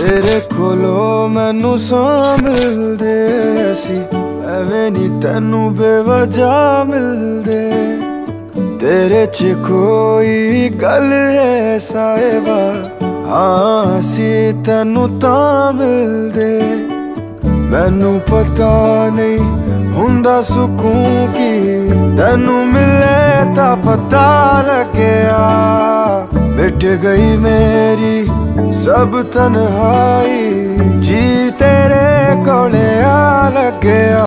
तेरे कोलो मैनू सौ मिलदे सी, एवें नी तैनू बेवजह मिलदे। तेरे च कोई गल है साहिबा, हाँ सी तैनू तां मिलदे। मैनू पता नहीं हुंदा सुकून की, तैनू मिले तां पता लग्या। मिट गई मेरी सब तन्हाई, जी तेरे कोले आ लग्या।